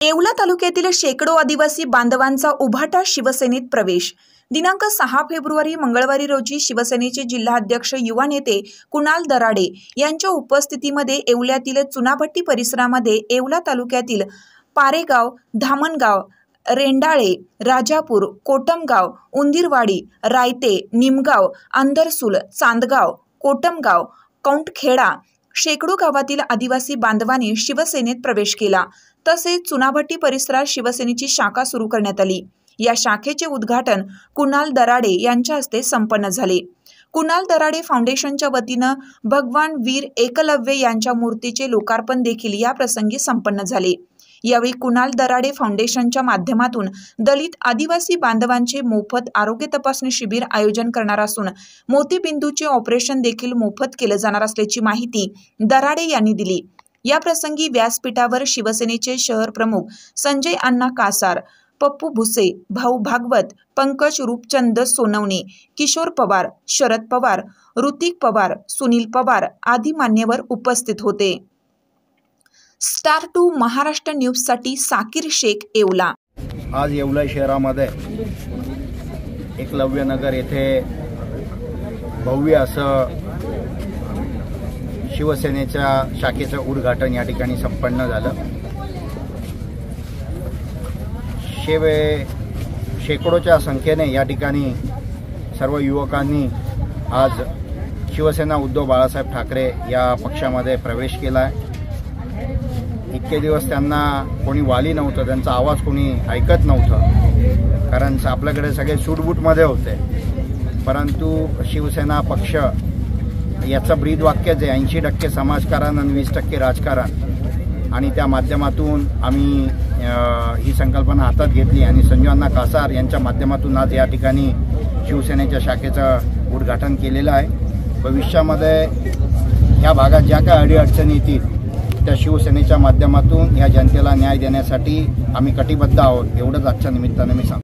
येवला तालुक्यातील शेकडो आदिवासी बांधवांचा उभाटा शिवसेनेत प्रवेश। दिनांक 6 फेब्रुवारी मंगळवारी रोजी शिवसेनेचे जिल्हाध्यक्ष युवा नेते कुणाल दराडे यांच्या उपस्थितीमध्ये येवल्यातील चुनाभट्टी परिसरामध्ये येवला तालुक्यातील पारेगाव, धामणगाव, रेंडाळे, राजापूर, कोटमगाव, उंदीरवाडी, रायते, निमगाव, अंदरसूल, चांदगाव, कोटमगाव, कौंटखेडा शेकडो गावातील आदिवासी बांधवांनी शिवसेनेत प्रवेश केला। तसेच चुनाभट्टी परिसरात शिवसेनेची शाखा सुरू करण्यात आली। या शाखेचे उद्घाटन कुणाल दराडे यांच्या हस्ते संपन्न झाले। कुणाल दराडे फाउंडेशनच्या वतीने भगवान वीर एकलव्य यांच्या मूर्तीचे लोकार्पण देखील या प्रसंगी संपन्न झाले। यावेळी कुणाल दराडे फाउंडेशनच्या माध्यमातून दलित आदिवासी बांधवांचे मोफत आरोग्य तपासणी शिबिर आयोजन करणार असून मोतीबिंदूचे ऑपरेशन देखील मोफत केले जाणार असल्याची माहिती दराडे यांनी दिली। या प्रसंगी व्यासपीठावर शिवसेनेचे शहर प्रमुख संजय अण्णा कासार, पप्पू भुसे, भाऊ भागवत, पंकज रूपचंद सोनवणे, किशोर पवार, शरद पवार, ऋतिक पवार, सुनील पवार आदी मान्यवर उपस्थित होते। स्टार 2 महाराष्ट्र न्यूज साठी साकीर शेख, येवला। आज येवला शहरामध्ये एकलव्य नगर येथे भव्य असं शिवसेनेच्या शाखेचं उद्घाटन या ठिकाणी संपन्न झालं। शेकडोच्या संख्येने या ठिकाणी सर्व युवकांनी आज शिवसेना उद्धव बाळासाहेब ठाकरे या पक्षामध्ये प्रवेश केला आहे। इतके दिवस त्यांना कोणी वाली नव्हतं, त्यांचा आवाज कोणी ऐकत नव्हतं, कारण आपल्याकडे सगळे सूटबूटमध्ये होते। परंतु शिवसेना पक्ष याचं ब्रीदवाक्यच आहे 80% समाजकारण आणि 20% राजकारण, आणि त्या माध्यमातून आम्ही ही संकल्पना हातात घेतली आणि संजय अण्णा कासार यांच्या माध्यमातून आज या ठिकाणी शिवसेनेच्या शाखेचं उद्घाटन केलेलं आहे। भविष्यामध्ये या भागात ज्या काही अडीअडचणी येतील त्या शिवसेनेच्या माध्यमातून या जनतेला न्याय देण्यासाठी आम्ही कटिबद्ध आहोत, एवढंच आजच्या निमित्ताने मी सांगतो।